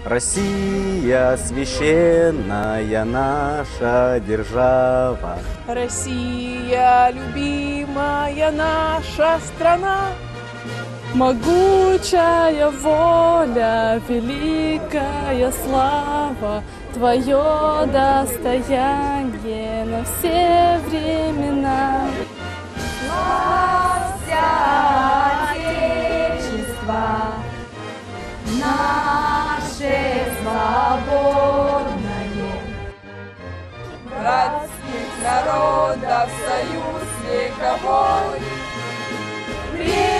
Россия священная наша держава. Россия, любимая наша страна, могучая воля, великая слава, твое достояние на все времена. Славься, Отечество наше свободное, Братских народов союз вековой.